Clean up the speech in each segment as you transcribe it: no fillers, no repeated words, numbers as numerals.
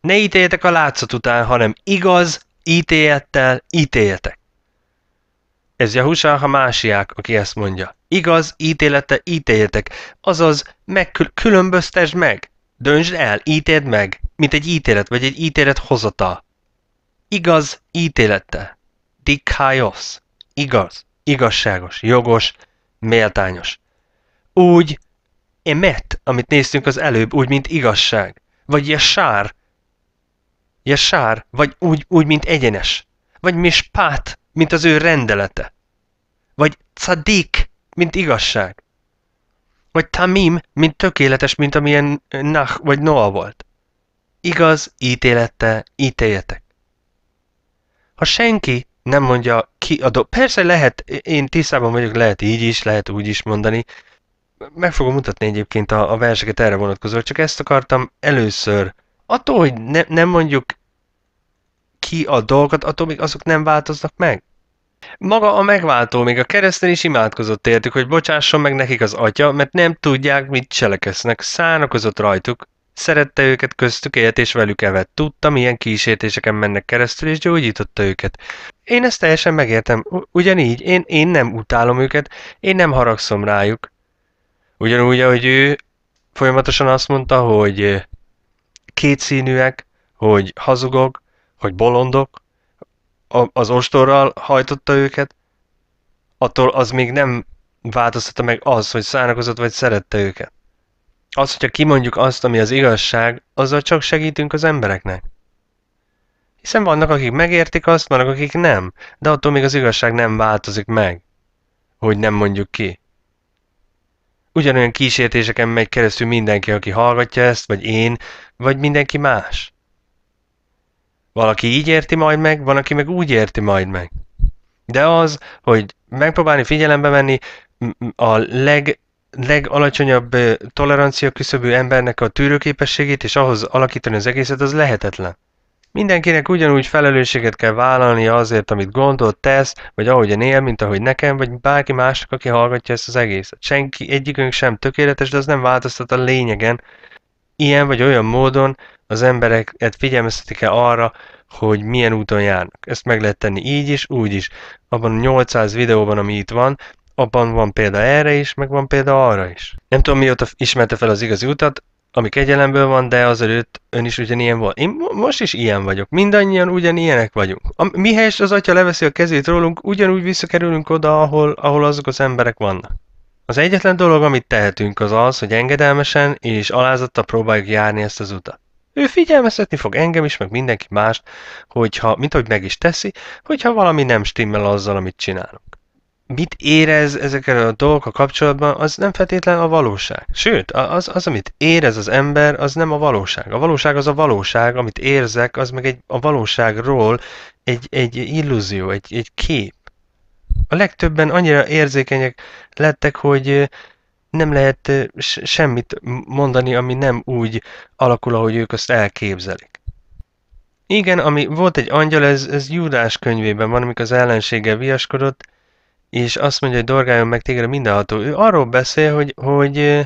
Ne ítéljetek a látszat után, hanem igaz ítélettel ítéljetek. Ez Jahusá Hamásiák, aki ezt mondja. Igaz ítélettel ítéljetek, azaz különböztesd meg. Döntsd el, ítéld meg, mint egy ítélet vagy egy ítélet hozatal. Igaz ítélettel. Dikaios. Igaz, igazságos, jogos, méltányos. Úgy emet, amit néztünk az előbb, úgy, mint igazság. Vagy Jesár, vagy úgy, mint egyenes. Vagy mispát, mint az ő rendelete. Vagy Cadik, mint igazság. Vagy Tamim, mint tökéletes, mint amilyen Nach vagy Noa volt. Igaz ítélettel ítéljetek. Ha senki nem mondja ki a persze lehet, én tisztában vagyok, lehet így is, lehet úgy is mondani. Meg fogom mutatni egyébként a verseket erre vonatkozóan, csak ezt akartam először. Attól, hogy nem mondjuk ki a dolgokat, attól még azok nem változnak meg. Maga a megváltó még a kereszten is imádkozott értük, hogy bocsásson meg nekik az atya, mert nem tudják, mit cselekednek. Szánakozott rajtuk, szerette őket, köztük élt és velük evett. Tudta, milyen kísértéseken mennek keresztül, és gyógyította őket. Én ezt teljesen megértem. Ugyanígy, én nem utálom őket, én nem haragszom rájuk. Ugyanúgy, ahogy ő folyamatosan azt mondta, hogy kétszínűek, hogy hazugok, hogy bolondok, az ostorral hajtotta őket, attól az még nem változtatta meg az, hogy szánakozott vagy szerette őket. Az, hogyha kimondjuk azt, ami az igazság, azzal csak segítünk az embereknek. Hiszen vannak, akik megértik azt, vannak, akik nem, de attól még az igazság nem változik meg, hogy nem mondjuk ki. Ugyanolyan kísértéseken megy keresztül mindenki, aki hallgatja ezt, vagy én, vagy mindenki más. Valaki így érti majd meg, van, aki meg úgy érti majd meg. De az, hogy megpróbálni figyelembe venni a legalacsonyabb tolerancia küszöbű embernek a tűrőképességét, és ahhoz alakítani az egészet, az lehetetlen. Mindenkinek ugyanúgy felelősséget kell vállalnia azért, amit gondol, tesz, vagy ahogyan él, mint ahogy nekem, vagy bárki másnak, aki hallgatja ezt az egészet. Senki, egyikünk sem tökéletes, de az nem változtat a lényegen. Ilyen vagy olyan módon az embereket figyelmeztetik el arra, hogy milyen úton járnak. Ezt meg lehet tenni így is, úgy is. Abban a 800 videóban, ami itt van, abban van példa erre is, meg van példa arra is. Nem tudom, mióta ismerte fel az igazi utat, ami kegyelemből van, de azelőtt ön is ugyanilyen volt. Én most is ilyen vagyok. Mindannyian ugyanilyenek vagyunk. Mihelyest az atya leveszi a kezét rólunk, ugyanúgy visszakerülünk oda, ahol azok az emberek vannak. Az egyetlen dolog, amit tehetünk, az az, hogy engedelmesen és alázattal próbáljuk járni ezt az utat. Ő figyelmeztetni fog engem is, meg mindenki mást, mint ahogy meg is teszi, hogyha valami nem stimmel azzal, amit csinálunk. Mit érez ezekkel a dolgokkal kapcsolatban, az nem feltétlenül a valóság. Sőt, az, amit érez az ember, az nem a valóság. A valóság az a valóság, amit érzek, az meg a valóságról egy illúzió, egy kép. A legtöbben annyira érzékenyek lettek, hogy nem lehet semmit mondani, ami nem úgy alakul, ahogy ők azt elképzelik. Igen, ami volt egy angyal, ez Júdás könyvében van, amikor az ellenséggel viaskodott, és azt mondja, hogy dorgáljon meg téged a mindenható. Ő arról beszél, hogy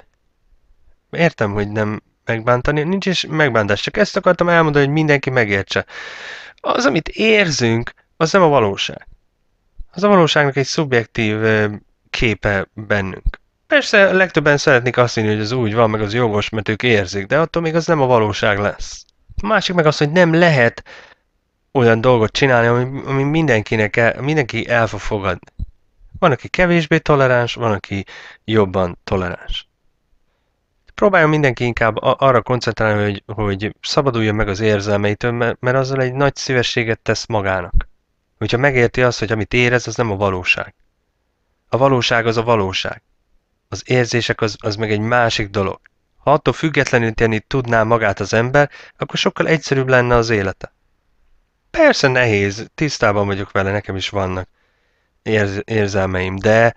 értem, hogy nem megbántani, nincs is megbántás, csak ezt akartam elmondani, hogy mindenki megértse. Az, amit érzünk, az nem a valóság. Az a valóságnak egy szubjektív képe bennünk. Persze legtöbben szeretnék azt hinni, hogy az úgy van, meg az jogos, mert ők érzik, de attól még az nem a valóság lesz. A másik meg az, hogy nem lehet olyan dolgot csinálni, ami mindenki el fog fogadni. Van, aki kevésbé toleráns, van, aki jobban toleráns. Próbáljon mindenki inkább arra koncentrálni, hogy szabaduljon meg az érzelmeitől, mert azzal egy nagy szívességet tesz magának. Hogyha megérti azt, hogy amit érez, az nem a valóság. A valóság az a valóság. Az érzések az meg egy másik dolog. Ha attól függetleníteni tudná magát az ember, akkor sokkal egyszerűbb lenne az élete. Persze nehéz, tisztában vagyok vele, nekem is vannak érzelmeim, de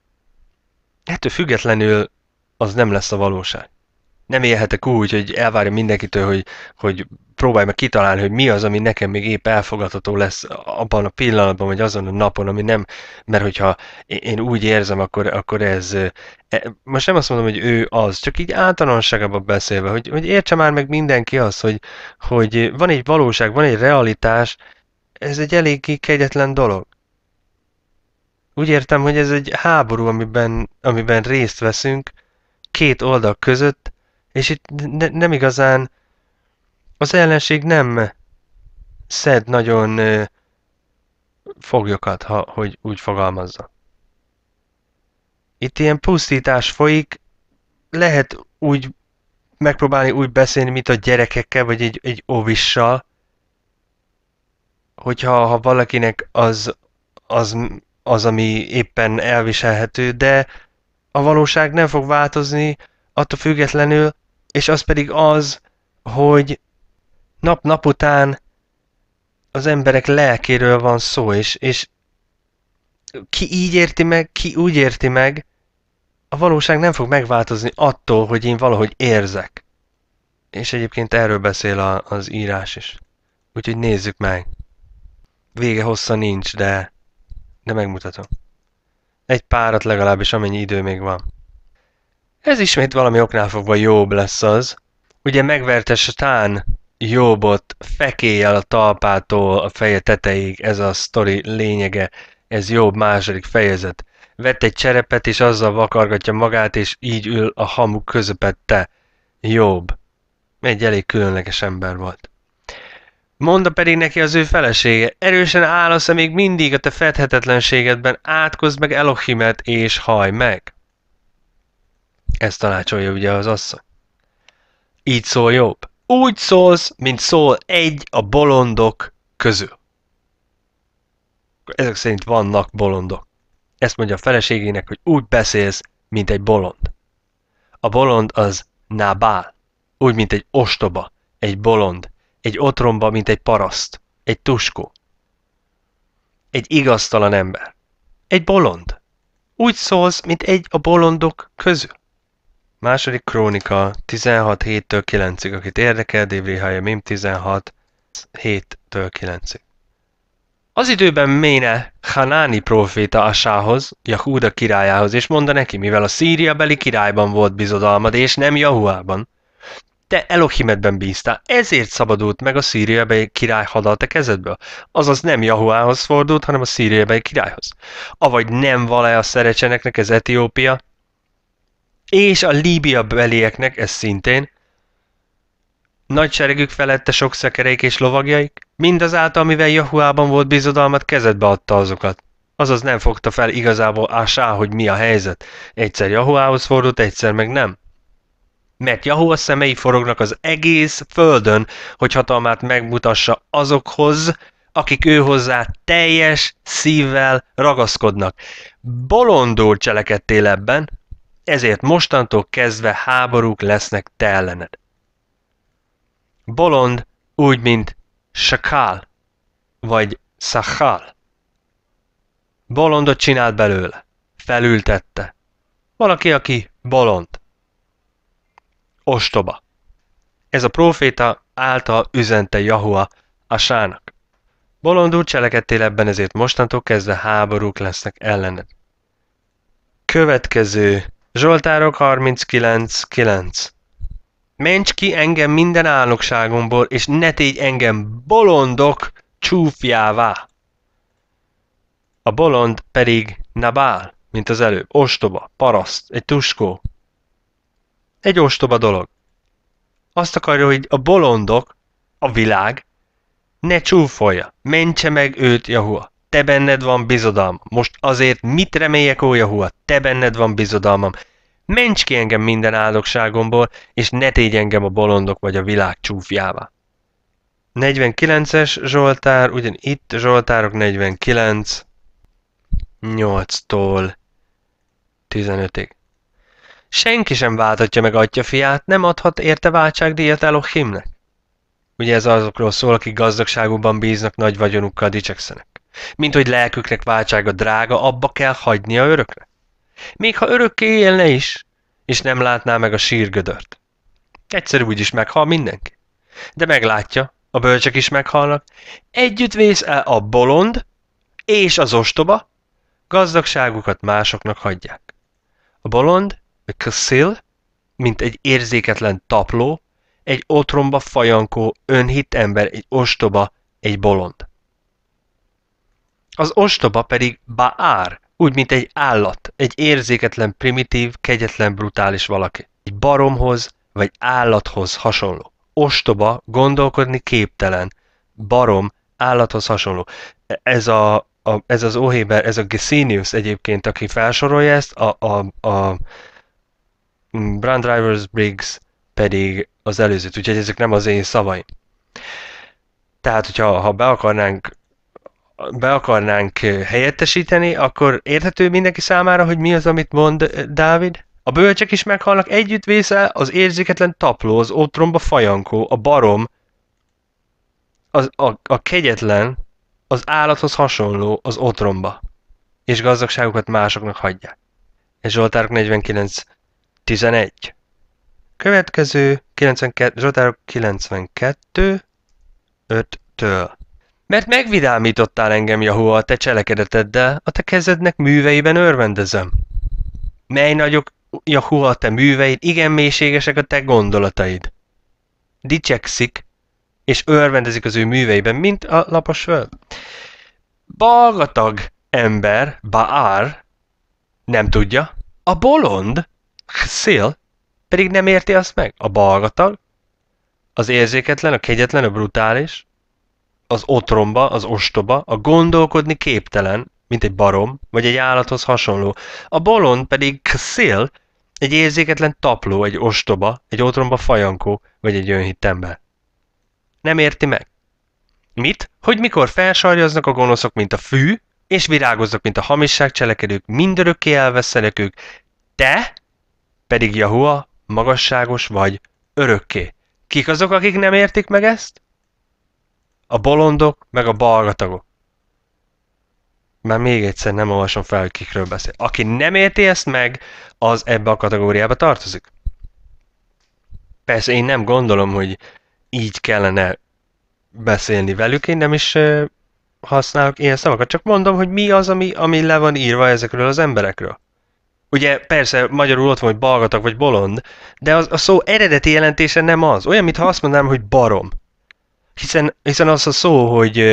ettől függetlenül az nem lesz a valóság. Nem élhetek úgy, hogy elvárja mindenkitől, hogy próbálj meg kitalálni, hogy mi az, ami nekem még épp elfogadható lesz abban a pillanatban, vagy azon a napon, ami nem, mert hogyha én úgy érzem, akkor ez, most nem azt mondom, hogy ő az, csak így általánosságban beszélve, hogy értse már meg mindenki azt, hogy van egy valóság, van egy realitás, ez egy eléggé kegyetlen dolog. Úgy értem, hogy ez egy háború, amiben részt veszünk két oldal között, és itt nem igazán az ellenség nem szed nagyon foglyokat, hogy úgy fogalmazza. Itt ilyen pusztítás folyik, lehet úgy megpróbálni úgy beszélni, mint a gyerekekkel, vagy egy óvissal, hogyha valakinek az, ami éppen elviselhető, de a valóság nem fog változni attól függetlenül, és az pedig az, hogy nap-nap után az emberek lelkéről van szó, és ki így érti meg, ki úgy érti meg, a valóság nem fog megváltozni attól, hogy én valahogy érzek. És egyébként erről beszél az írás is. Úgyhogy nézzük meg. Vége hossza nincs, de megmutatom. Egy párat legalábbis, amennyi idő még van. Ez ismét valami oknál fogva Jobb lesz az. Ugye megverte Satán Jobbot fekélyel a talpától a feje tetejéig, ez a sztori lényege, ez Jobb második fejezet. Vett egy cserepet, és azzal vakargatja magát, és így ül a hamu közepette. Jobb. Egy elég különleges ember volt. Mondta pedig neki az ő felesége, erősen állasz-e még mindig a te fedhetetlenségedben, átkozd meg Elohimet, és hajj meg. Ezt tanácsolja ugye az asszony. Így szól Jobb. Úgy szólsz, mint szól egy a bolondok közül. Ezek szerint vannak bolondok. Ezt mondja a feleségének, hogy úgy beszélsz, mint egy bolond. A bolond az Nábál. Úgy, mint egy ostoba, egy bolond, egy otromba, mint egy paraszt, egy tuskó. Egy igaztalan ember. Egy bolond. Úgy szólsz, mint egy a bolondok közül. Második Krónika 16 7-től 9-ig, akit érdekel, Dévrihája Mim 16 7-től 9-ig. Az időben méne Hanáni próféta Asához, Jahúda királyához, és mondta neki, mivel a szíriabeli királyban volt bizodalmad, és nem Jahuában, te Elohimedben bíztál, ezért szabadult meg a szíriabeli király hada a te kezedből. Azaz nem Jahuához fordult, hanem a szíriabeli királyhoz. Avagy nem val-e a szerecseneknek ez Etiópia, és a Líbia belieknek ez szintén, nagy seregük felette sok szekereik és lovagjaik, mindazáltal, mivel Jahuában volt bizodalmat, kezedbe adta azokat. Azaz nem fogta fel igazából Ásá, hogy mi a helyzet. Egyszer Jahuához fordult, egyszer meg nem. Mert Jahua szemei forognak az egész földön, hogy hatalmát megmutassa azokhoz, akik ő hozzá teljes szívvel ragaszkodnak. Bolondul cselekedtél ebben, ezért mostantól kezdve háborúk lesznek te ellened. Bolond úgy, mint sakál, vagy szachál. Bolondot csinált belőle, felültette. Valaki, aki bolond. Ostoba. Ez a próféta által üzente Jahua Asának. Bolondul cselekedtél ebben, ezért mostantól kezdve háborúk lesznek ellened. Következő Zsoltárok 39.9. Ments ki engem minden álnokságomból, és ne tégy engem bolondok csúfjává. A bolond pedig Nabál, mint az előbb, ostoba, paraszt, egy tuskó. Egy ostoba dolog. Azt akarja, hogy a bolondok, a világ, ne csúfolja, mentse meg őt Jahua. Te benned van bizodalmam. Most azért mit reméljek, ó Jahua? Te benned van bizodalmam. Ments ki engem minden áldogságomból, és ne tégy engem a bolondok vagy a világ csúfjává. 49-es Zsoltár, ugyanitt Zsoltárok 49, 8-tól 15-ig. Senki sem váltatja meg atyafiát, nem adhat érte váltságdíjat Elohimnek. Ugye ez azokról szól, akik gazdagságukban bíznak, nagy vagyonukkal dicsekszenek. Mint hogy lelküknek váltsága drága, abba kell hagynia örökre. Még ha örökké élne is, és nem látná meg a sírgödört. Egyszer úgyis meghal mindenki. De meglátja, a bölcsek is meghalnak. Együtt vész el a bolond és az ostoba, gazdagságukat másoknak hagyják. A bolond, a Kszill, mint egy érzéketlen tapló, egy otromba fajankó, önhitt ember, egy ostoba, egy bolond. Az ostoba pedig Baár, úgy, mint egy állat, egy érzéketlen, primitív, kegyetlen, brutális valaki. Egy baromhoz vagy állathoz hasonló. Ostoba, gondolkodni képtelen, barom, állathoz hasonló. Ez az Óhéber, ez a Gesenius egyébként, aki felsorolja ezt, a Brand Rivers Briggs pedig az előzőt, úgyhogy ezek nem az én szavaim. Tehát, hogyha be akarnánk helyettesíteni, akkor érthető mindenki számára, hogy mi az, amit mond Dávid? A bölcsek is meghalnak, együtt vészel az érzéketlen tapló, az otromba fajankó, a barom, a kegyetlen, az állathoz hasonló, az otromba, és gazdagságukat másoknak hagyják. És Zsoltárok 49.11. Következő 92, Zsoltárok 92, 5-től. Mert megvidámítottál engem, Jahua, a te cselekedeteddel, a te kezednek műveiben örvendezem. Mely nagyok, Jahua, a te műveid, igen mélységesek a te gondolataid. Dicsekszik, és örvendezik az ő műveiben, mint a lapos föld. Balgatag ember, Baár, nem tudja, a bolond, Kszill, pedig nem érti azt meg. A balgatag, az érzéketlen, a kegyetlen, a brutális, az otromba, az ostoba, a gondolkodni képtelen, mint egy barom, vagy egy állathoz hasonló. A bolond pedig Kszill, egy érzéketlen tapló, egy ostoba, egy otromba fajankó, vagy egy önhitt ember. Nem érti meg. Mit? Hogy mikor felsarjaznak a gonoszok, mint a fű, és virágoznak, mint a hamisság cselekedők, mindörökké elvesztenek ők, te pedig, Jahua, magasságos vagy örökké. Kik azok, akik nem értik meg ezt? A bolondok, meg a balgatagok. Már még egyszer nem olvasom fel, hogy kikről beszél. Aki nem érti ezt meg, az ebbe a kategóriába tartozik. Persze én nem gondolom, hogy így kellene beszélni velük, én nem is használok ilyen szavakat, csak mondom, hogy mi az, ami le van írva ezekről az emberekről. Ugye persze magyarul ott van, hogy balgatag vagy bolond, de a szó eredeti jelentése nem az. Olyan, mintha azt mondanám, hogy barom. Hiszen az a szó,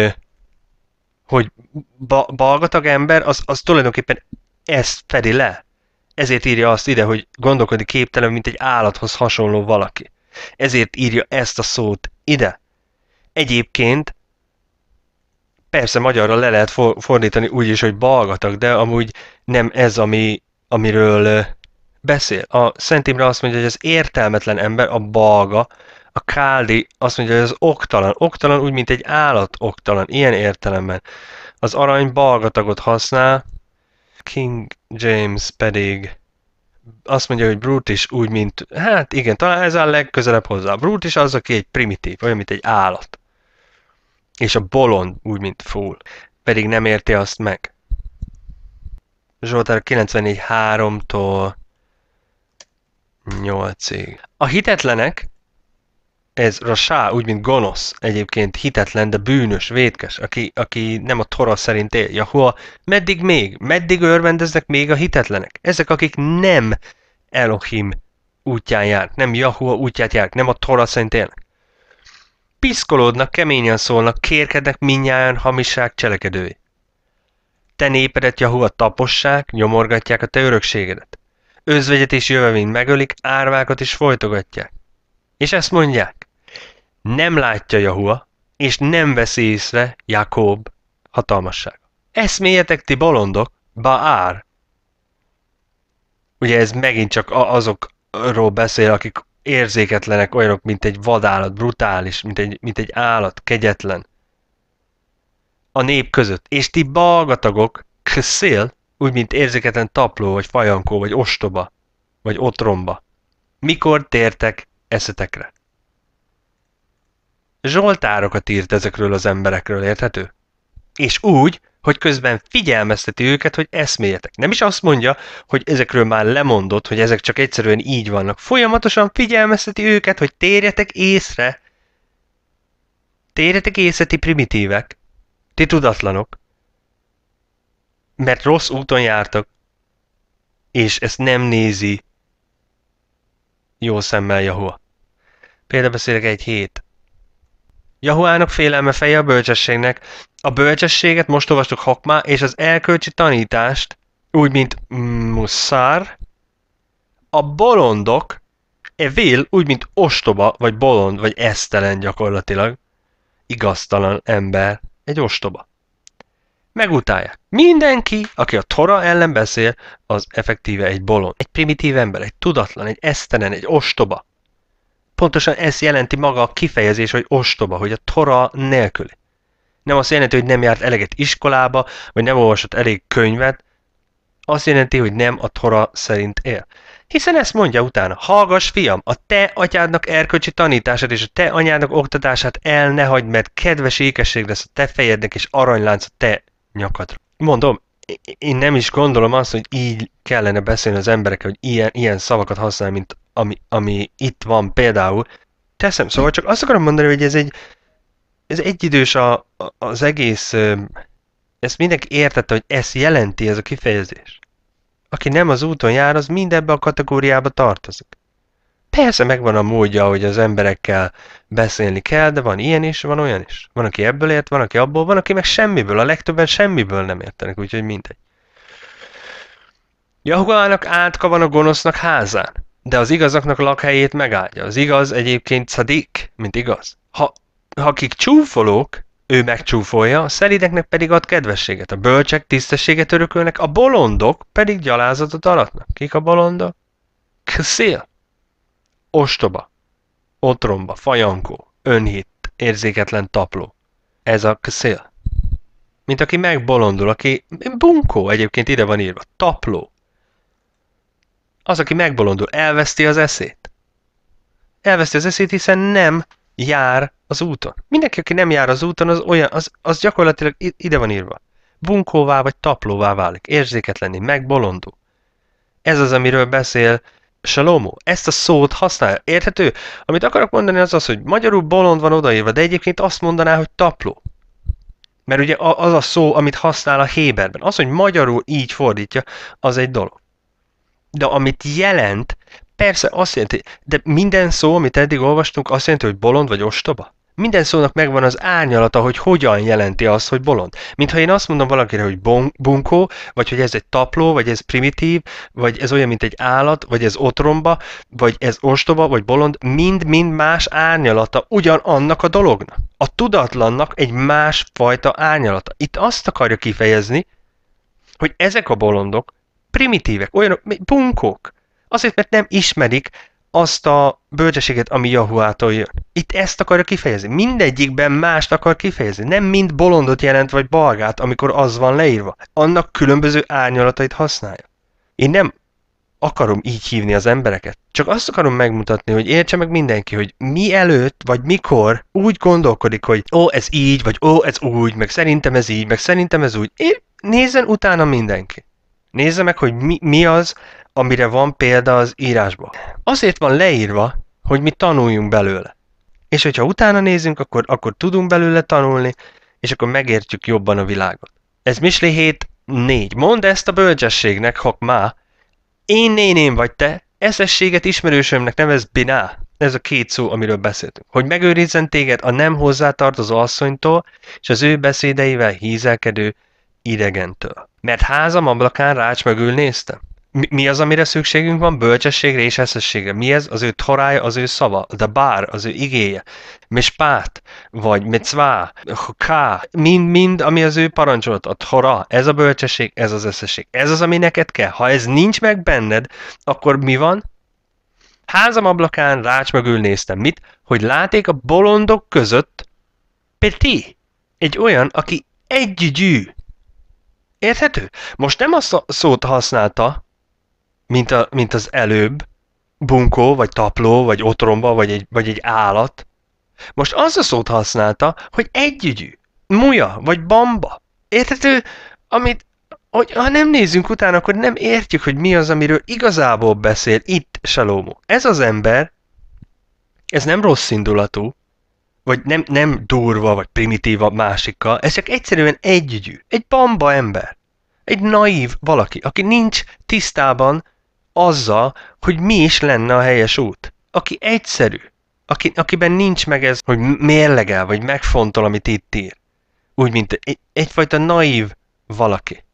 hogy balgatag ember, az tulajdonképpen ezt fedi le. Ezért írja azt ide, hogy gondolkodni képtelen, mint egy állathoz hasonló valaki. Ezért írja ezt a szót ide. Egyébként persze magyarra le lehet fordítani úgy is, hogy balgatag, de amúgy nem ez, amiről beszél. A Szent Imre azt mondja, hogy az értelmetlen ember, a balga, a káldi azt mondja, hogy az oktalan. Oktalan úgy, mint egy állat oktalan, ilyen értelemben. Az arany balgatagot használ, King James pedig azt mondja, hogy brutish úgy, mint, hát igen, talán ez a legközelebb hozzá. A brutish az, aki egy primitív, olyan, mint egy állat. És a bolond úgy, mint fool. Pedig nem érti azt meg. Zsoltár 94.3-tól 8-ig. A hitetlenek, ez Rasá, úgy, mint gonosz, egyébként hitetlen, de bűnös, vétkes, aki nem a Tora szerint él. Jahua, meddig még? Meddig örvendeznek még a hitetlenek? Ezek, akik nem Elohim útján járnak, nem Jahua útját járnak, nem a Tora szerint élnek. Piszkolódnak, keményen szólnak, kérkednek mindnyájan hamisság cselekedői. Te népedet, Jahua, tapossák, nyomorgatják a te örökségedet. Özvegyet és jövevényt megölik, árvákat is folytogatják. És ezt mondják. Nem látja Jahua, és nem veszi észre Jákob hatalmassága. Eszméljetek ti bolondok, Baár. Ugye ez megint csak azokról beszél, akik érzéketlenek, olyanok, mint egy vadállat, brutális, mint egy állat, kegyetlen. A nép között. És ti balgatagok, Kszill, úgy, mint érzéketlen tapló, vagy fajankó, vagy ostoba, vagy otromba. Mikor tértek eszetekre? Zsoltárokat írt ezekről az emberekről, érthető? És úgy, hogy közben figyelmezteti őket, hogy eszméljetek. Nem is azt mondja, hogy ezekről már lemondott, hogy ezek csak egyszerűen így vannak. Folyamatosan figyelmezteti őket, hogy térjetek észre, Térjetek észre, ti primitívek, ti tudatlanok, mert rossz úton jártak, és ezt nem nézi jó szemmel Jahua. Például beszélek egy hét. Jahuának félelme feje a bölcsességnek. A bölcsességet most olvastuk Hakmá, és az erkölcsi tanítást, úgy mint Muszár, a bolondok, Evil, úgy mint ostoba, vagy bolond, vagy esztelen gyakorlatilag, igaztalan ember, egy ostoba. Megutálják. Mindenki, aki a Tora ellen beszél, az effektíve egy bolond. Egy primitív ember, egy tudatlan, egy esztelen, egy ostoba. Pontosan ez jelenti maga a kifejezés, hogy ostoba, hogy a Tora nélküli. Nem azt jelenti, hogy nem járt eleget iskolába, vagy nem olvasott elég könyvet. Azt jelenti, hogy nem a Tora szerint él. Hiszen ezt mondja utána, hallgass fiam, a te atyádnak erkölcsi tanítását és a te anyádnak oktatását el ne hagyd, mert kedves ékesség lesz a te fejednek és aranylánc a te nyakadra. Mondom, én nem is gondolom azt, hogy így kellene beszélni az emberekkel, hogy ilyen szavakat használ, mint ami itt van például. Teszem, szóval csak azt akarom mondani, hogy ez egyidős az egész, ezt mindenki értette, hogy ezt jelenti ez a kifejezés. Aki nem az úton jár, az mind ebbe a kategóriába tartozik. Persze megvan a módja, hogy az emberekkel beszélni kell, de van ilyen is, van olyan is. Van, aki ebből ért, van, aki abból, van, aki meg semmiből. A legtöbben semmiből nem értenek, úgyhogy mindegy. Jahuának átka van a gonosznak házán, de az igazaknak lakhelyét megáldja. Az igaz egyébként szadik, mint igaz. Ha akik csúfolók, ő megcsúfolja, a szelídeknek pedig ad kedvességet. A bölcsek tisztességet örökölnek, a bolondok pedig gyalázatot aratnak. Kik a bolondok?Kszél. Ostoba, otromba, fajankó, önhitt, érzéketlen tapló. Ez akszél. Mint aki megbolondul, aki bunkó egyébként ide van írva, tapló. Az, aki megbolondul, elveszti az eszét. Elveszti az eszét, hiszen nem jár az úton. Mindenki, aki nem jár az úton, az gyakorlatilag ide van írva. Bunkóvá vagy taplóvá válik, érzéketlenné, megbolondul. Ez az, amiről beszél Salomo. Ezt a szót használja. Érthető? Amit akarok mondani az az, hogy magyarul bolond van odaírva, de egyébként azt mondaná, hogy tapló. Mert ugye az a szó, amit használ a Héberben. Az, hogy magyarul így fordítja, az egy dolog. De amit jelent, persze azt jelenti, de minden szó, amit eddig olvastunk, azt jelenti, hogy bolond vagy ostoba? Minden szónak megvan az árnyalata, hogy hogyan jelenti azt, hogy bolond. Mintha én azt mondom valakire, hogy bunkó, vagy hogy ez egy tapló, vagy ez primitív, vagy ez olyan, mint egy állat, vagy ez otromba, vagy ez ostoba, vagy bolond, mind-mind más árnyalata ugyanannak a dolognak. A tudatlannak egy másfajta árnyalata. Itt azt akarja kifejezni, hogy ezek a bolondok primitívek, olyanok, bunkók. Azért, mert nem ismerik azt a bölcsességet, ami Jahuától jön. Itt ezt akarja kifejezni. Mindegyikben mást akar kifejezni. Nem mind bolondot jelent, vagy balgát, amikor az van leírva. Annak különböző árnyalatait használja. Én nem akarom így hívni az embereket. Csak azt akarom megmutatni, hogy értse meg mindenki, hogy mielőtt, vagy mikor úgy gondolkodik, hogy ez így, vagy ez úgy, meg szerintem ez így, meg szerintem ez úgy. Nézzen utána mindenki. Nézze meg, hogy mi az, amire van példa az írásban. Azért van leírva, hogy mi tanuljunk belőle. És hogyha utána nézünk, akkor tudunk belőle tanulni, és akkor megértjük jobban a világot. Ez Misli 7:4. Mondd ezt a bölcsességnek, Hakmá, én néném vagy te, eszességet ismerősömnek nevez Biná. Ez a két szó, amiről beszéltünk. Hogy megőrizzen téged a nem hozzátartozó asszonytól, és az ő beszédeivel hízelkedő idegentől. Mert házam ablakán rács mögül néztem. Mi az, amire szükségünk van? Bölcsességre és eszességre. Mi ez? Az ő torája, az ő szava, de bár, az ő igéje. Mispát, vagy mecvá, ká, mind, ami az ő parancsolat, a tora, ez a bölcsesség, ez az eszesség. Ez az, ami neked kell. Ha ez nincs meg benned, akkor mi van? Házam ablakán rács mögül néztem. Mit? Hogy láték a bolondok között Peti, egy olyan, aki együgyű. Érthető? Most nem azt a szót használta, mint az előbb, bunkó, vagy tapló, vagy otromba, vagy egy állat. Most az a szót használta, hogy együgyű, muja, vagy bamba. Érthető? Hogy ha nem nézzünk utána, akkor nem értjük, hogy mi az, amiről igazából beszél itt Salomo. Ez az ember, ez nem rossz indulatú, vagy nem durva, vagy primitív a másikkal, ez csak egyszerűen együgyű, egy bamba ember. Egy naív valaki, aki nincs tisztában azzal, hogy mi is lenne a helyes út. Aki egyszerű, akiben nincs meg ez, hogy mérlegel, vagy megfontol, amit itt ír. Úgy, mint egyfajta naív valaki,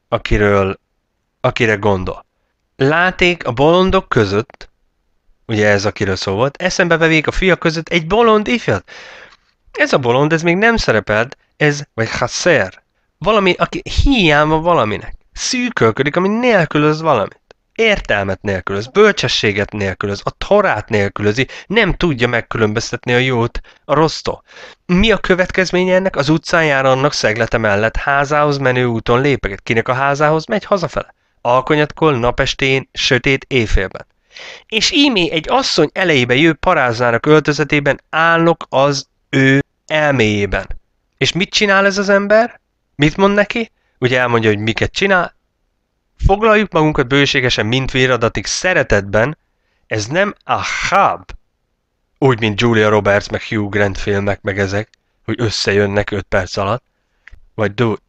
akire gondol. Láték a bolondok között, ugye ez akiről szó volt, eszembe vevék a fiak között egy bolond ifjat. Ez a bolond, ez még nem szerepelt, vagy hasser. Valami, aki hiánya valaminek. Szűkölködik, ami nélkülöz valamit. Értelmet nélkülöz, bölcsességet nélkülöz, a torát nélkülözi, nem tudja megkülönböztetni a jót a rossztól. Mi a következménye ennek? Az utcán jár annak szeglete mellett, házához menő úton lépeget. Kinek a házához megy? Hazafele. Alkonyatkor, napestén, sötét éjfélben. És ímé egy asszony elejébe jő paráznának öltözetében állnak az ő elméjében. És mit csinál ez az ember? Mit mond neki? Ugye elmondja, hogy miket csinál? Foglaljuk magunkat bőségesen mindvéradatig szeretetben, ez nem Ahab, úgy, mint Julia Roberts, meg Hugh Grant filmek, meg ezek, hogy összejönnek 5 perc alatt, vagy dude,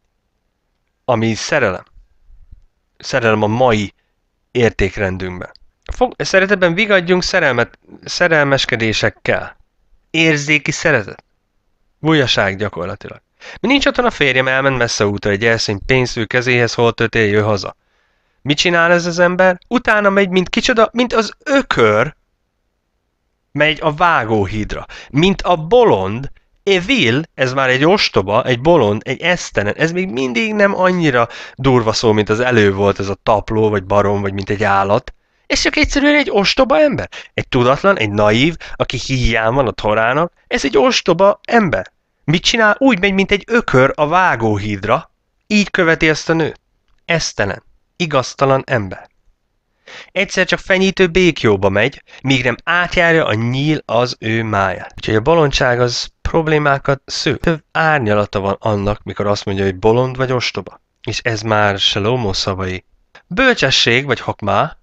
ami szerelem. Szerelem a mai értékrendünkben. Szeretetben vigadjunk szerelmeskedésekkel. Érzéki szeretet. Bújaság gyakorlatilag. Mi nincs otthon a férjem, elment messze útra, egy elszín pénzt ő kezéhez, hol törtél, jön haza. Mit csinál ez az ember? Utána megy, mint kicsoda, mint az ökör, megy a vágóhídra. Mint a bolond, Evil, ez már egy ostoba, egy bolond, egy esztelen, ez még mindig nem annyira durva szó, mint az elő volt ez a tapló, vagy barom, vagy mint egy állat. Ez csak egyszerűen egy ostoba ember. Egy tudatlan, egy naív, aki hiány van a torának, ez egy ostoba ember. Mit csinál? Úgy megy, mint egy ökör a vágóhídra. Így követi ezt a nőt. Esztelen, igaztalan ember. Egyszer csak fenyítő békjóba megy, míg nem átjárja a nyíl az ő máját. Úgyhogy a bolondság az problémákat szül. Több árnyalata van annak, mikor azt mondja, hogy bolond vagy ostoba. És ez már Salomó szavai. Bölcsesség vagy hakmá,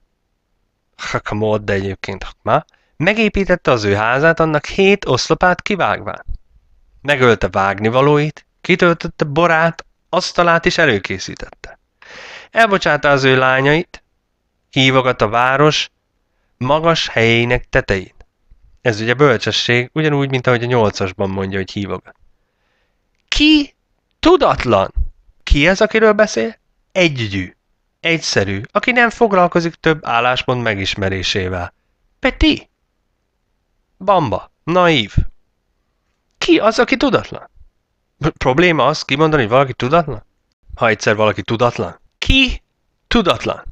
hakamod, de egyébként hakmá, megépítette az ő házát, annak 7 oszlopát kivágván. Megölte vágnivalóit, kitöltötte borát, asztalát is előkészítette. Elbocsátta az ő lányait, hívogat a város magas helyének tetején. Ez ugye bölcsesség, ugyanúgy, mint ahogy a 8-asban mondja, hogy hívogat. Ki tudatlan? Ki ez, akiről beszél? Együgyű, egyszerű, aki nem foglalkozik több álláspont megismerésével. Peti? Bamba, naív. Ki az, aki tudatlan? Probléma az, kimondani, hogy valaki tudatlan? Ha egyszer valaki tudatlan. Ki tudatlan?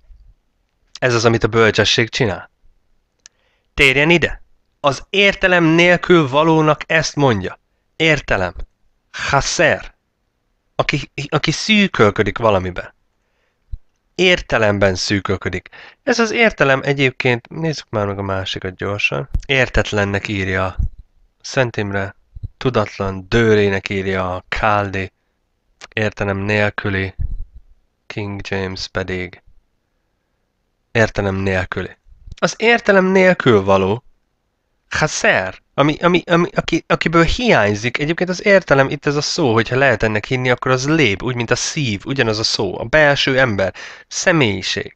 Ez az, amit a bölcsesség csinál. Térjen ide! Az értelem nélkül valónak ezt mondja. Értelem. Hasser. Aki szűkölködik valamiben. Értelemben szűkölködik. Ez az értelem egyébként, nézzük már meg a másikat gyorsan. Értetlennek írja a Szent Imre, tudatlan, dőrének írja a Káldi, értelem nélküli, King James pedig értelem nélküli. Az értelem nélkül való, hasser, akiből hiányzik, egyébként az értelem, itt ez a szó, hogyha lehet ennek hinni, akkor az lép, úgy, mint a szív, ugyanaz a szó, a belső ember, személyiség,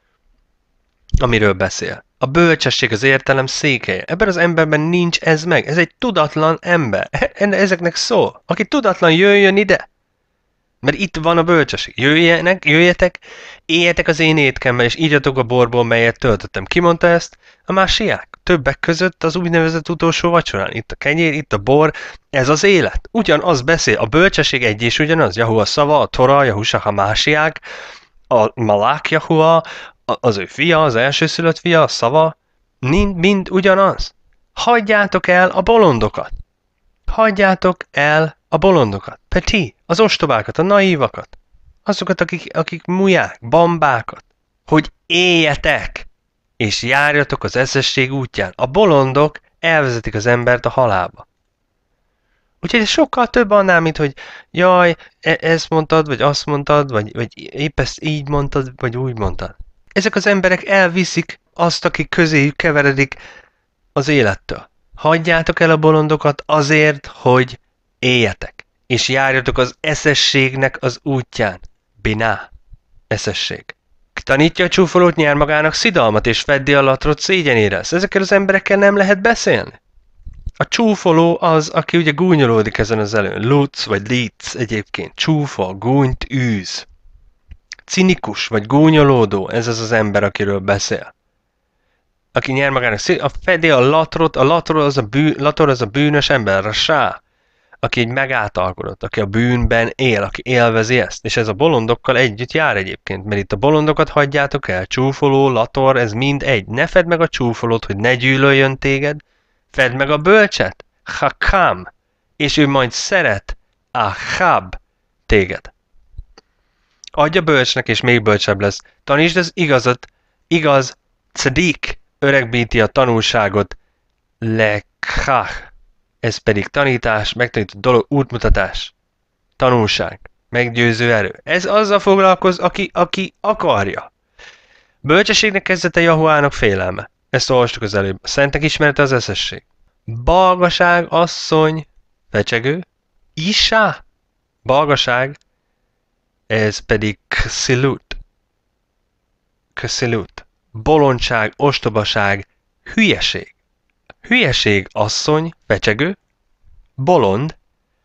amiről beszél. A bölcsesség, az értelem székelye. Ebben az emberben nincs ez meg. Ez egy tudatlan ember. Ezeknek szól. Aki tudatlan, jöjjön ide. Mert itt van a bölcsesség. Jöjjetek, éljetek az én étkemmel, és ígyatok a borból, melyet töltöttem. Ki mondta ezt? A másiák. Többek között az úgynevezett utolsó vacsorán. Itt a kenyér, itt a bor. Ez az élet. Ugyanaz beszél. A bölcsesség egy és ugyanaz. Jahua szava, a Tora, Jahusha, a másiák, a Malák Jahua, az ő fia, az elsőszülött fia, a szava. Mind ugyanaz. Hagyjátok el a bolondokat. Hagyjátok el a bolondokat. Peti, az ostobákat, a naívakat. Azokat, akik muják, bambákat. Hogy éljetek, és járjatok az eszesség útján. A bolondok elvezetik az embert a halálba. Úgyhogy ez sokkal több annál, mint hogy jaj, ezt mondtad, vagy azt mondtad, vagy épp ezt így mondtad, vagy úgy mondtad. Ezek az emberek elviszik azt, aki közéjük keveredik az élettől. Hagyjátok el a bolondokat azért, hogy éljetek, és járjatok az eszességnek az útján. Biná, eszesség. Tanítja a csúfolót, nyer magának szidalmat, és feddi a latrot, szégyenérez. Ezekkel az emberekkel nem lehet beszélni. A csúfoló az, aki ugye gúnyolódik ezen az előn. Lutz vagy Litz egyébként. Csúfol, gúnyt űz. Cinikus vagy gúnyolódó, ez az ember, akiről beszél. Aki nyer magának fedi a latrot, lator az a bűnös ember, rasá, aki egy megáltalkodott, aki a bűnben él, aki élvezi ezt. És ez a bolondokkal együtt jár egyébként, mert itt a bolondokat hagyjátok el, csúfoló, lator, ez mind egy. Ne fedd meg a csúfolót, hogy ne gyűlöljön téged, fedd meg a bölcset, hakam, és ő majd szeret, ahab, téged. Adj a bölcsnek, és még bölcsebb lesz. Tanítsd az igazat, igaz, cdik, öregbíti a tanulságot, lekhach, ez pedig tanítás, megtanított dolog, útmutatás, tanulság, meggyőző erő. Ez azzal foglalkoz, aki akarja. Bölcsességnek kezdete Jahuának félelme. Ezt olvastuk az előbb. A szentek ismerete az eszesség. Balgaság, asszony, fecsegő, isá, balgaság, ez pedig kszilut. Kszilut. Bolondság, ostobaság, hülyeség. Hülyeség, asszony, fecsegő, bolond,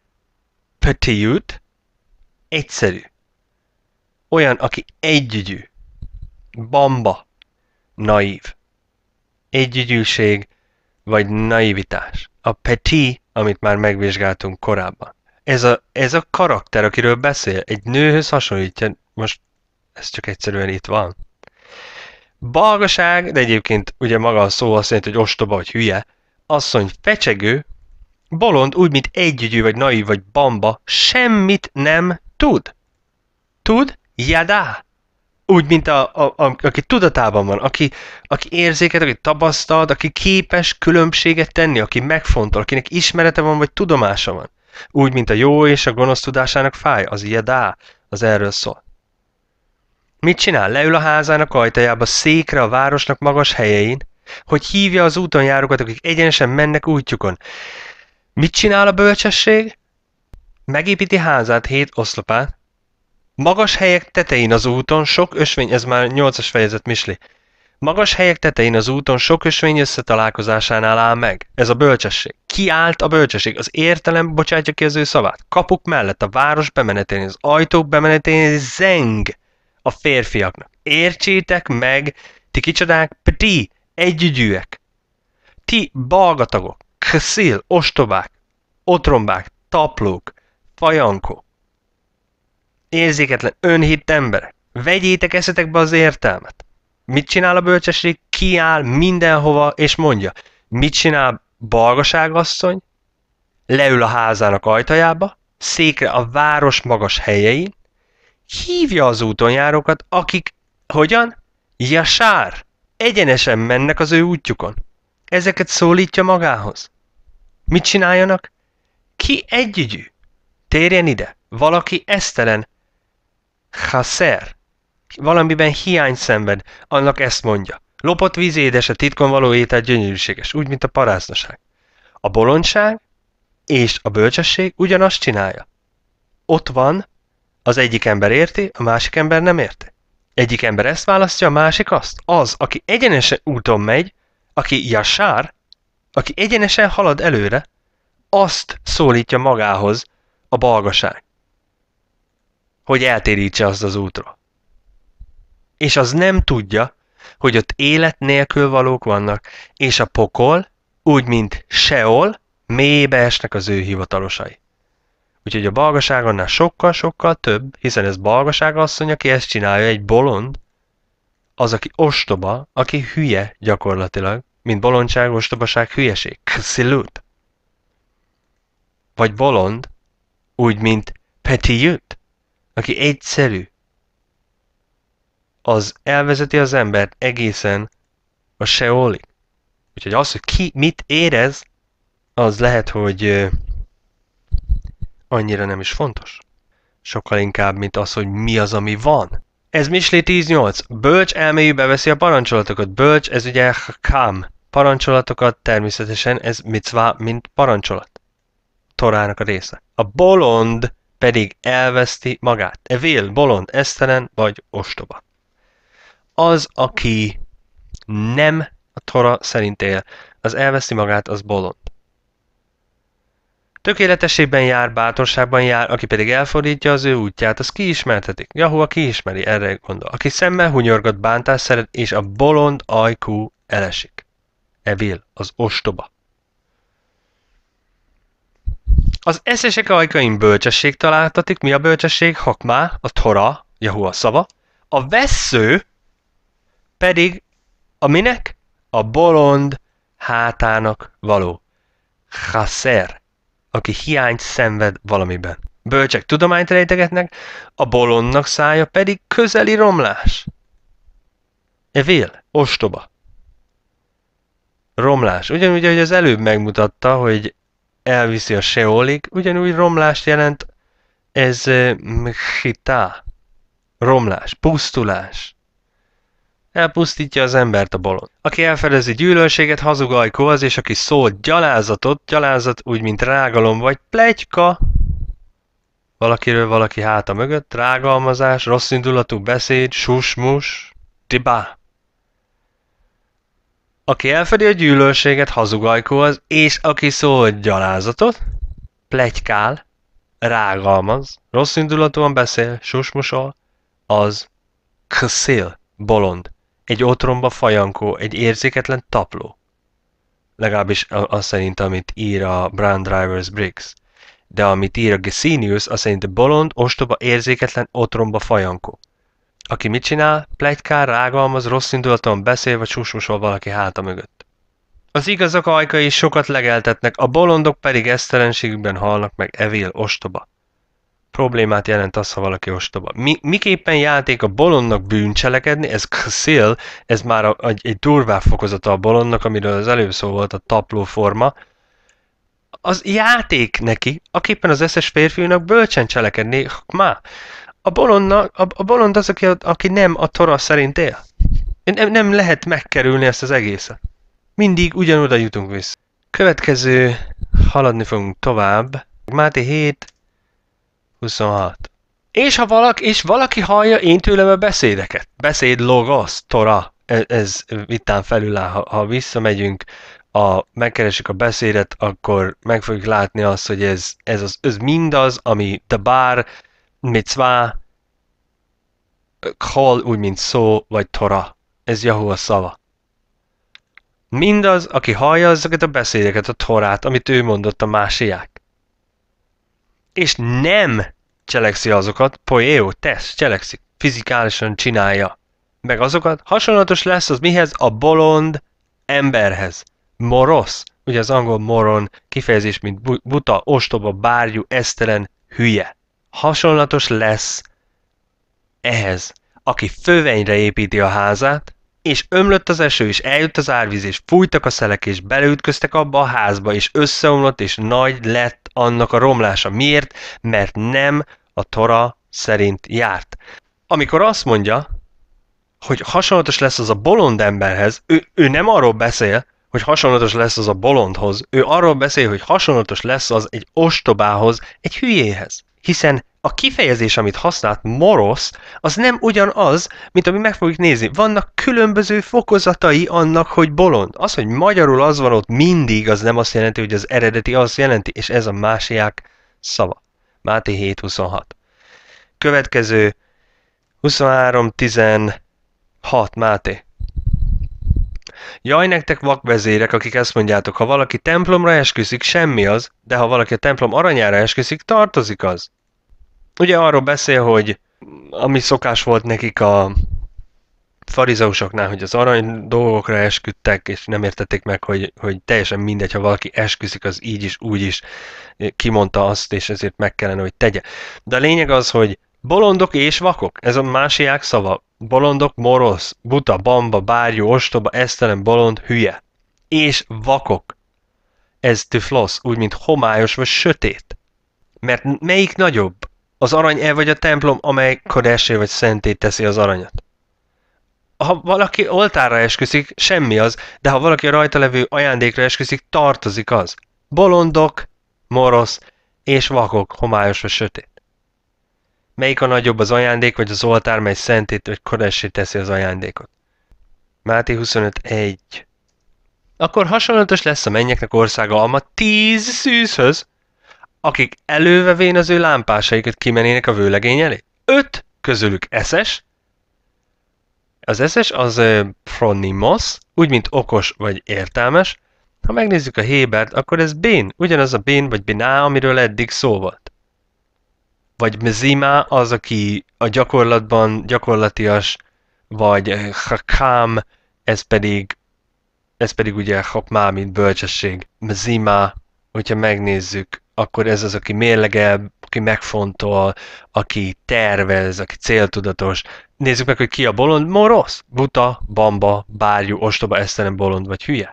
petijut, egyszerű. Olyan, aki együgyű, bamba, naív. Együgyűség vagy naivitás. A petit, amit már megvizsgáltunk korábban. Ez a karakter, akiről beszél, egy nőhöz hasonlítja, most ez csak egyszerűen itt van. Balgaság, de egyébként ugye maga a szó azt jelenti, hogy ostoba vagy hülye, asszony fecsegő, bolond úgy, mint együgyű vagy naív vagy bamba, semmit nem tud. Tud? Jadá! Úgy, mint aki tudatában van, aki érzéket, aki tapasztalt, aki képes különbséget tenni, aki megfontol, akinek ismerete van, vagy tudomása van. Úgy, mint a jó és a gonosz tudásának fáj, az jadá, az erről szól. Mit csinál? Leül a házának ajtajába, székre a városnak magas helyein, hogy hívja az úton járókat, akik egyenesen mennek útjukon. Mit csinál a bölcsesség? Megépíti házát 7 oszlopán, magas helyek tetején az úton sok ösvény, ez már 8-as fejezet Misli. Magas helyek tetején az úton sok ösvény összetalálkozásánál áll meg. Ez a bölcsesség. Ki állt a bölcsesség? Az értelem bocsátja ki az ő szavát. Kapuk mellett, a város bemenetén, az ajtók bemenetén zeng a férfiaknak. Értsétek meg, ti kicsodák, ti együgyűek. Ti balgatagok, kszil, ostobák, otrombák, taplók, fajankók. Érzéketlen, önhitt emberek. Vegyétek eszetekbe az értelmet. Mit csinál a bölcsesség? Kiáll mindenhova, és mondja. Mit csinál balgaságasszony? Leül a házának ajtajába, székre a város magas helyein, hívja az úton járókat, akik, hogyan? Jasár, egyenesen mennek az ő útjukon. Ezeket szólítja magához. Mit csináljanak? Ki együgyű? Térjen ide. Valaki esztelen. Haszer. Valamiben hiány szenved, annak ezt mondja. Lopott víz édes, a titkon való étel gyönyörűséges, úgy, mint a paráznaság. A bolondság és a bölcsesség ugyanazt csinálja. Ott van, az egyik ember érti, a másik ember nem érti. Egyik ember ezt választja, a másik azt. Az, aki egyenesen úton megy, aki jasár, aki egyenesen halad előre, azt szólítja magához a balgaság, hogy eltérítse azt az útról. És az nem tudja, hogy ott élet nélkül valók vannak, és a pokol, úgy mint Seol, mélybe esnek az ő hivatalosai. Úgyhogy a balgaság annál sokkal-sokkal több, hiszen ez balgaság asszony, aki ezt csinálja, egy bolond, az, aki ostoba, aki hülye gyakorlatilag, mint bolondság, ostobaság, hülyeség, kszilut. Vagy bolond, úgy, mint petijut, aki egyszerű, az elvezeti az embert egészen a Seolig. Úgyhogy az, hogy ki mit érez, az lehet, hogy annyira nem is fontos. Sokkal inkább, mint az, hogy mi az, ami van. Ez Misli 10.8. Bölcs elméjű beveszi a parancsolatokat. Bölcs, ez ugye Hakam. parancsolatokat, természetesen ez micvá, mint parancsolat. Torának a része. A bolond pedig elveszti magát. Evil, bolond, esztelen vagy ostoba. Az, aki nem a Tora szerint él, az elveszti magát, az bolond. Tökéletességben jár, bátorságban jár, aki pedig elfordítja az ő útját, az kiismertetik. Jahua kiismeri, erre gondol. Aki szemmel hunyorgat, bántást szeret, és a bolond ajkú elesik. Evil, az ostoba. Az eszesek ajkain bölcsesség találtatik. Mi a bölcsesség? Hakmá, a Tora, Jahua szava. A vessző pedig a minek? A bolond hátának való. Chaser, aki hiányt szenved valamiben. Bölcsek tudományt rejtegetnek, a bolondnak szája pedig közeli romlás. Evil, ostoba. Romlás. Ugyanúgy, ahogy az előbb megmutatta, hogy elviszi a seolig, ugyanúgy romlást jelent ez mchita. Romlás, pusztulás. Elpusztítja az embert a bolond. Aki elfedezi gyűlölséget, hazug ajkó az, és aki szól gyalázatot, gyalázat úgy, mint rágalom vagy pletyka, valakiről valaki háta mögött, rágalmazás, rosszindulatú beszéd, susmus, tibá. Aki elfedi a gyűlölséget, hazug ajkó az, és aki szól gyalázatot, pletykál, rágalmaz, rosszindulatúan beszél, susmusol, az kszél, bolond. Egy otromba fajankó, egy érzéketlen tapló. Legalábbis az szerint, amit ír a Brown Drivers Briggs. De amit ír a Gesenius, az szerint a bolond, ostoba, érzéketlen, otromba fajankó. Aki mit csinál? Pletykál, rágalmaz, rosszindulatúan beszél, vagy susmusol valaki háta mögött. Az igazak ajkai is sokat legeltetnek, a bolondok pedig esztelenségükben halnak meg. Evil, ostoba. Problémát jelent az, ha valaki ostoba. Miképpen játék a bolondnak bűncselekedni, ez kszil, ez már egy durvább fokozata a bolondnak, amiről az előbb szó volt, a tapló forma. Az játék neki, aképpen az összes férfiúnak bölcsen cselekedni, a bolond az, aki nem a Tora szerint él. Nem lehet megkerülni ezt az egészet. Mindig ugyanoda jutunk vissza. Következő, haladni fogunk tovább. Máté 7, 26. És ha valaki hallja én tőlem a beszédeket, beszéd logos, Tora, ez vittán felül áll, ha visszamegyünk, megkeresik a beszédet, akkor meg fogjuk látni azt, hogy ez mindaz, ami dabar, mitzvá, kol, úgy mint szó, vagy Tora. Ez Jahua szava. Mindaz, aki hallja ezeket a beszédeket, a Torát, amit ő mondott a másiák. És nem cselekszi azokat, poéó, tesz, cselekszik, fizikálisan csinálja. Meg azokat, hasonlatos lesz az mihez? A bolond emberhez. Morosz, ugye az angol moron kifejezés, mint buta, ostoba, bárgyú, esztelen, hülye. Hasonlatos lesz ehhez, aki fővenyre építi a házát, és ömlött az eső, és eljött az árvíz, és fújtak a szelek, és beleütköztek abba a házba, és összeomlott, és nagy lett annak a romlása. Miért? Mert nem a Tora szerint járt. Amikor azt mondja, hogy hasonlatos lesz az a bolond emberhez, ő nem arról beszél, hogy hasonlatos lesz az a bolondhoz, ő arról beszél, hogy hasonlatos lesz az egy ostobához, egy hülyéhez. Hiszen a kifejezés, amit használt, morosz, az nem ugyanaz, mint ami meg fogjuk nézni. Vannak különböző fokozatai annak, hogy bolond. Az, hogy magyarul az van ott mindig, az nem azt jelenti, hogy az eredeti azt jelenti, és ez a másiák szava. Máté 7.26. Következő 23.16 Máté. Jaj, nektek vakvezérek, akik ezt mondjátok, ha valaki templomra esküszik, semmi az, de ha valaki a templom aranyára esküszik, tartozik az. Ugye arról beszél, hogy ami szokás volt nekik a farizeusoknál, hogy az arany dolgokra esküdtek, és nem értették meg, hogy teljesen mindegy, ha valaki esküszik, az így is, úgy is kimondta azt, és ezért meg kellene, hogy tegye. De a lényeg az, hogy bolondok és vakok, ez a másiák szava. Bolondok, morosz, buta, bamba, bárjú, ostoba, esztelen, bolond, hülye. És vakok. Ez tüflosz, úgy, mint homályos vagy sötét. Mert melyik nagyobb? Az arany-e vagy a templom, amely kodessé vagy szenté teszi az aranyat? Ha valaki oltárra esküszik, semmi az, de ha valaki a rajta levő ajándékra esküszik, tartozik az. Bolondok, morosz és vakok, homályos vagy sötét. Melyik a nagyobb, az ajándék, vagy az oltár, mely szentét vagy kodessé teszi az ajándékot? Máté 25.1. Akkor hasonlatos lesz a mennyeknek országa alma 10 szűzhöz, akik elővevén az ő lámpásaikat kimenének a vőlegény elé. 5 közülük eszes. Az eszes az phronimos, úgy mint okos vagy értelmes. Ha megnézzük a Hébert, akkor ez bén, ugyanaz a bén vagy biná, amiről eddig szó volt. Vagy mezima az, aki a gyakorlatban gyakorlatias, vagy hakám, ez pedig ugye hakmá, mint bölcsesség. Mezima, hogyha megnézzük, akkor ez az, aki mérlegel, aki megfontol, aki tervez, aki céltudatos. Nézzük meg, hogy ki a bolond. Morosz, buta, bamba, bárjú, ostoba, esztelen, bolond vagy hülye.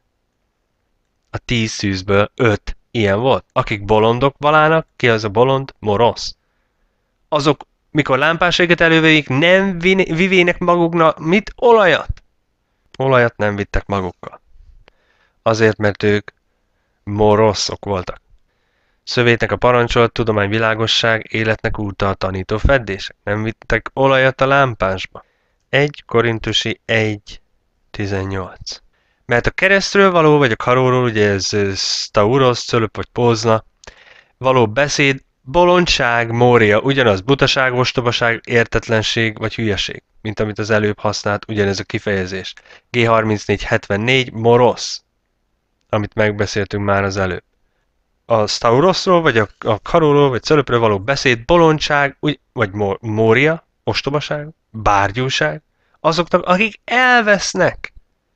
A 10 szűzből 5 ilyen volt. Akik bolondok valának, ki az a bolond? Morosz. Azok, mikor lámpásaikat elővegyik, nem vivének maguknak mit? Olajat. Olajat nem vittek magukkal. Azért, mert ők moroszok voltak. Szövétnek a parancsolat, tudomány, világosság, életnek úta a tanító feddések. Nem vittek olajat a lámpásba. 1 Korintusi 1.18. Mert a keresztről való, vagy a karóról, ugye ez stauros, cölöp vagy pózna, való beszéd, bolondság, mória, ugyanaz butaság, ostobaság, értetlenség vagy hülyeség, mint amit az előbb használt, ugyanez a kifejezés. G34.74, morosz, amit megbeszéltünk már az előbb. A staurosról, vagy a karóról, vagy cölöpről való beszéd, bolondság, vagy mória, ostobaság, bárgyúság, azoknak, akik elvesznek,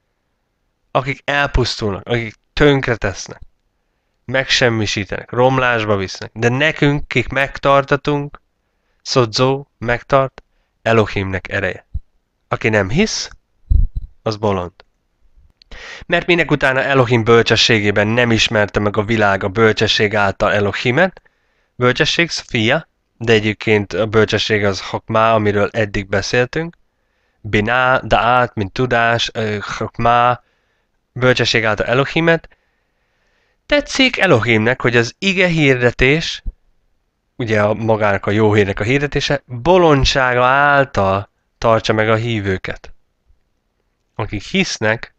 akik elpusztulnak, akik tönkretesznek, megsemmisítenek, romlásba visznek. De nekünk, kik megtartatunk, szodzó, megtart, Elohimnek ereje. Aki nem hisz, az bolond. Mert minek utána Elohim bölcsességében nem ismerte meg a világ a bölcsesség által Elohimet, bölcsesség fia, de egyébként a bölcsesség az hakmá, amiről eddig beszéltünk, biná, daát, mint tudás, hakmá, bölcsesség által Elohimet. Tetszik Elohimnek, hogy az ige hirdetés, ugye magának a jó hírnek a hirdetése, bolondsága által tartsa meg a hívőket. Akik hisznek,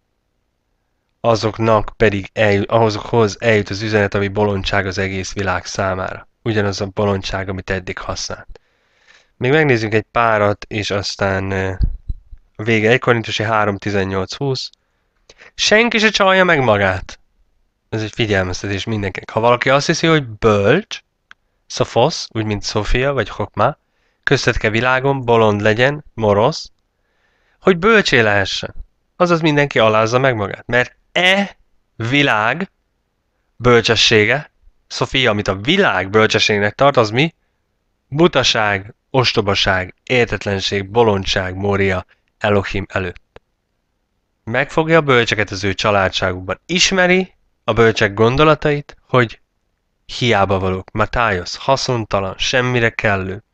azoknak pedig ahhozhoz eljut az üzenet, ami bolondság az egész világ számára. Ugyanaz a bolondság, amit eddig használt. Még megnézzük egy párat, és aztán a vége 1 Korintusi 3.18-20. Senki se csalja meg magát. Ez egy figyelmeztetés mindenkinek. Ha valaki azt hiszi, hogy bölcs, szofosz, úgy mint Szofia vagy Hokmá, köztetke világon, bolond legyen, morosz, hogy bölcsé lehessen. Azaz mindenki alázza meg magát. Mert világ bölcsessége, Szofia, amit a világ bölcsességnek tart, az mi? Butaság, ostobaság, értetlenség, bolondság, mória Elohim előtt. Megfogja a bölcseket az ő családságukban. Ismeri a bölcsek gondolatait, hogy hiába valók, Matályos, haszontalan, semmire kellő,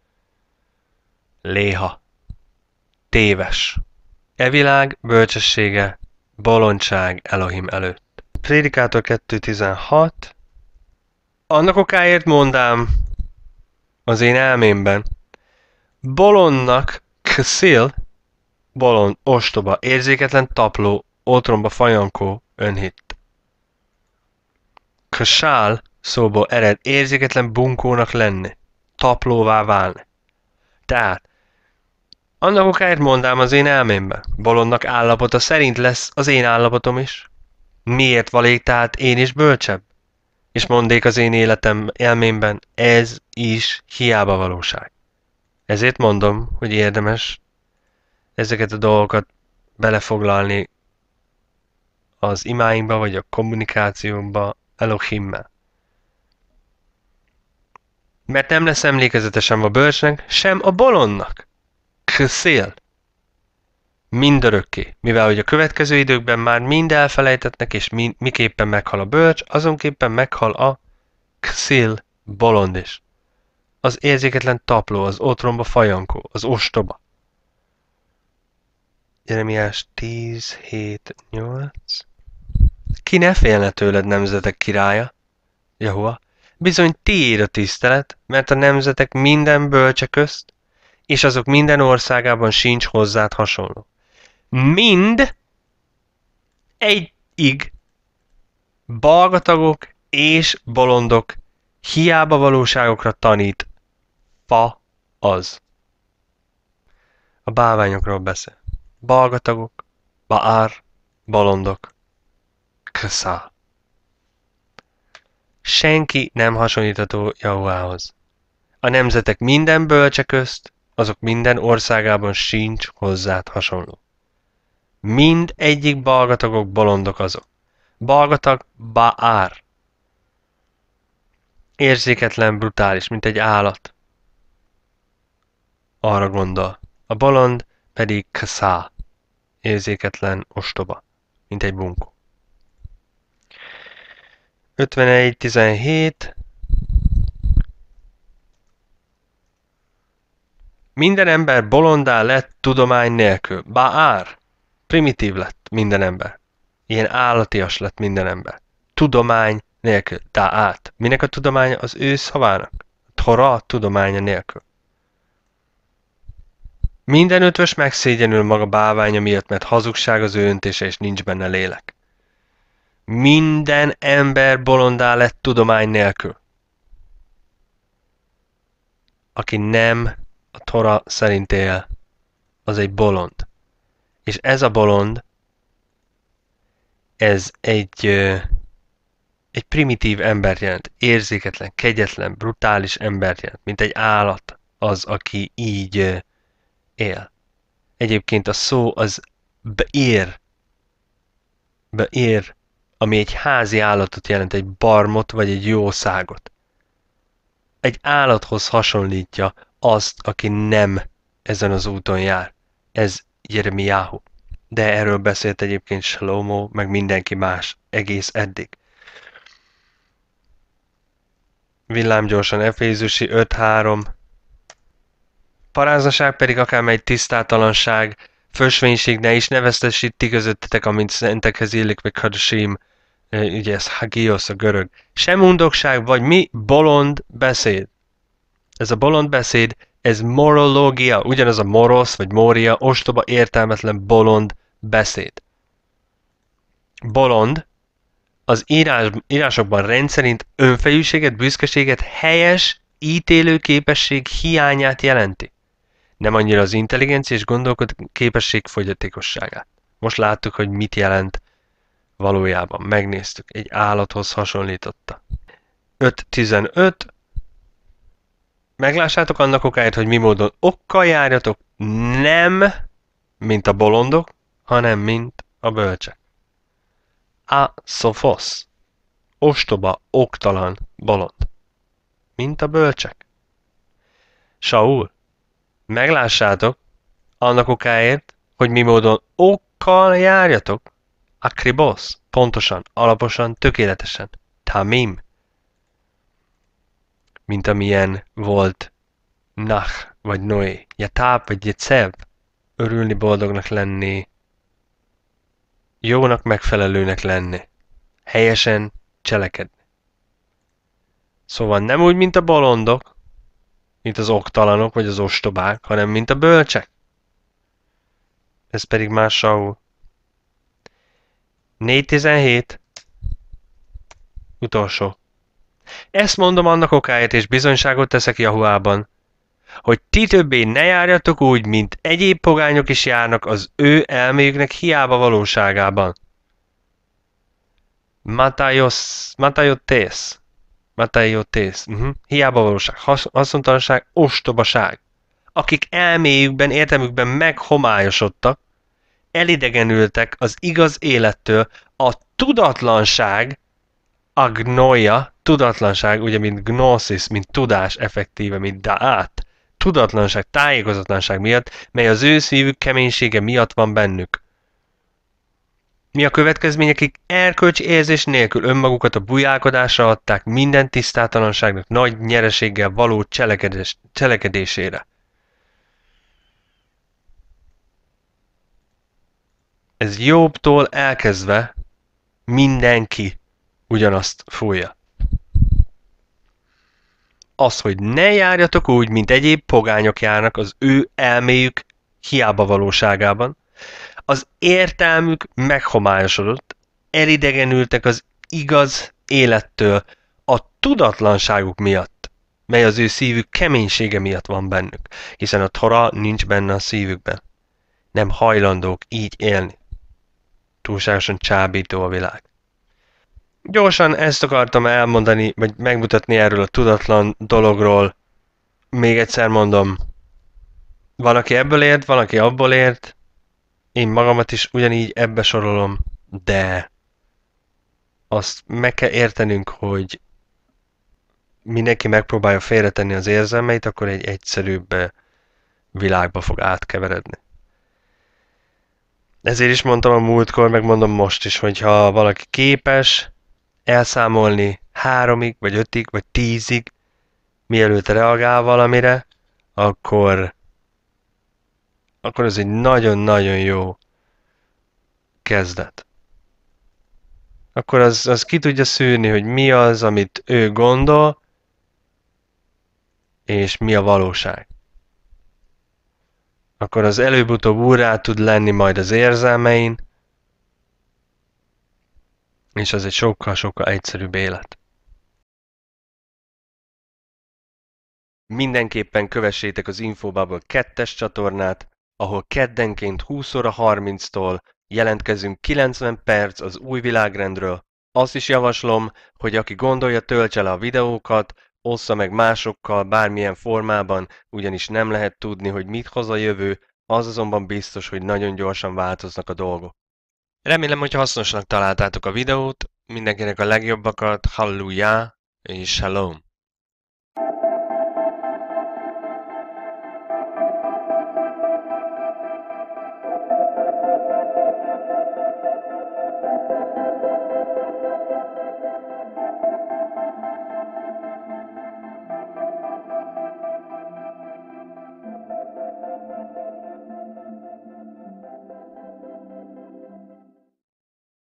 léha, téves. E világ bölcsessége, bolondság Elohim előtt. Prédikátor 2.16. Annak okáért mondám az én elmémben, bolondnak kszil, bolond, ostoba, érzéketlen tapló, otromba fajankó, önhit. Ksál szóból ered, érzéketlen bunkónak lenni, taplóvá válni. Tehát, annak okáért mondám az én elmémben, bolondnak állapota szerint lesz az én állapotom is. Miért valék tehát én is bölcsebb? És mondék az én életem elmémben, ez is hiába valóság. Ezért mondom, hogy érdemes ezeket a dolgokat belefoglalni az imáinkba, vagy a kommunikációnkba Elohimmel. Mert nem lesz emlékezete sem a bölcsnek, sem a bolondnak. Kszél. Mindörökké. Mivel hogy a következő időkben már mind elfelejtetnek, és miképpen meghal a bölcs, azonképpen meghal a kszél, bolond is. Az érzéketlen tapló, az otromba fajankó, az ostoba. Jeremiás 10:7-8. Ki ne félne tőled, nemzetek királya, Jahua? Bizony tiéd a tisztelet, mert a nemzetek minden bölcse közt, és azok minden országában sincs hozzád hasonló. Mind egyig balgatagok és bolondok hiába valóságokra tanít. Fa az. A bálványokról beszél. Balgatagok, Baár, bolondok, Kszá. Senki nem hasonlítható Jahuához. A nemzetek minden bölcse közt, azok minden országában sincs hozzád hasonló. Mind egyik balgatagok, bolondok azok. Balgatag, Baár. Érzéketlen, brutális, mint egy állat. Arra gondol. A bolond pedig Kszá. Érzéketlen, ostoba, mint egy bunkó. 51:17. Minden ember bolondá lett tudomány nélkül. Baár. Primitív lett minden ember. Ilyen állatias lett minden ember. Tudomány nélkül. Daát. Minek a tudománya? Az ő szavának. Tora tudománya nélkül. Minden ötvös megszégyenül maga bálványa miatt, mert hazugság az ő öntése, és nincs benne lélek. Minden ember bolondá lett tudomány nélkül. Aki nem a Tora szerint él, az egy bolond. És ez a bolond, ez egy primitív ember jelent, érzéketlen, kegyetlen, brutális ember jelent, mint egy állat az, aki így él. Egyébként a szó az beér, ami egy házi állatot jelent, egy barmot vagy egy jószágot. Egy állathoz hasonlítja azt, aki nem ezen az úton jár. Ez Jeremiáhu. De erről beszélt egyébként Salomó, meg mindenki más egész eddig. Villámgyorsan Efézusi 5:3. Paráznaság pedig akármely tisztátalanság, fösvénység ne is neveztesíti közöttetek, amint szentekhez illik, vagy kadosim, ugye ez hagios a görög. Sem undokság, vagy mi bolond beszéd. Ez a bolond beszéd, ez morológia, ugyanaz a morosz, vagy mória, ostoba, értelmetlen bolond beszéd. Bolond az írásokban rendszerint önfejűséget, büszkeséget, helyes, ítélőképesség hiányát jelenti. Nem annyira az intelligencia és gondolkodó képesség fogyatékosságát. Most láttuk, hogy mit jelent valójában. Megnéztük, egy állathoz hasonlította. 5:15. Meglássátok annak okáért, hogy mi módon okkal járjatok, nem mint a bolondok, hanem mint a bölcsek. A szofosz. Ostoba, oktalan, bolond. Mint a bölcsek. Saul, meglássátok annak okáért, hogy mi módon okkal járjatok. Akribos, pontosan, alaposan, tökéletesen. Tamim, mint amilyen volt Nach vagy Noé. Jatáb vagy Jecev, örülni, boldognak lenni, jónak, megfelelőnek lenni, helyesen cselekedni. Szóval nem úgy, mint a bolondok, mint az oktalanok vagy az ostobák, hanem mint a bölcsek. Ez pedig más Saul. 4:17. Utolsó. Ezt mondom annak okáért, és bizonyságot teszek Jahuában, hogy ti többé ne járjatok úgy, mint egyéb pogányok is járnak az ő elméjüknek hiába valóságában. Matajotész. Hiába valóság, haszontalanság, ostobaság. Akik elméjükben, értelmükben meghomályosodtak, elidegenültek az igaz élettől, a tudatlanság, agnoia, tudatlanság, ugye mint gnosis, mint tudás effektíve, mint daát, tudatlanság, tájékozatlanság miatt, mely az ő szívük keménysége miatt van bennük. Mi a következmény, akik erkölcsi érzés nélkül önmagukat a bujálkodásra adták minden tisztátalanságnak nagy nyereséggel való cselekedésére. Ez Jobbtól elkezdve mindenki ugyanazt fújja. Az, hogy ne járjatok úgy, mint egyéb pogányok járnak az ő elméjük hiába valóságában, az értelmük meghomályosodott, elidegenültek az igaz élettől a tudatlanságuk miatt, mely az ő szívük keménysége miatt van bennük, hiszen a Tora nincs benne a szívükben. Nem hajlandók így élni. Túlságosan csábító a világ. Gyorsan ezt akartam elmondani, vagy megmutatni erről a tudatlan dologról. Még egyszer mondom, van, aki ebből ért, van, aki abból ért. Én magamat is ugyanígy ebbe sorolom, de azt meg kell értenünk, hogy mindenki megpróbálja félretenni az érzelmeit, akkor egy egyszerűbb világba fog átkeveredni. Ezért is mondtam a múltkor, meg mondom most is, hogy ha valaki képes elszámolni 3-ig, vagy 5-ig, vagy 10-ig, mielőtt reagál valamire, akkor ez egy nagyon-nagyon jó kezdet. Akkor az ki tudja szűrni, hogy mi az, amit ő gondol, és mi a valóság. Akkor az előbb-utóbb úrrá tud lenni majd az érzelmein, és az egy sokkal-sokkal egyszerűbb élet. Mindenképpen kövessétek az Infobubble 2-es csatornát, ahol keddenként 20 óra 30-tól jelentkezünk 90 perc az új világrendről. Azt is javaslom, hogy aki gondolja, töltse le a videókat, ossza meg másokkal bármilyen formában, ugyanis nem lehet tudni, hogy mit hoz a jövő, az azonban biztos, hogy nagyon gyorsan változnak a dolgok. Remélem, hogy hasznosnak találtátok a videót, mindenkinek a legjobbakat, hallelujah és shalom!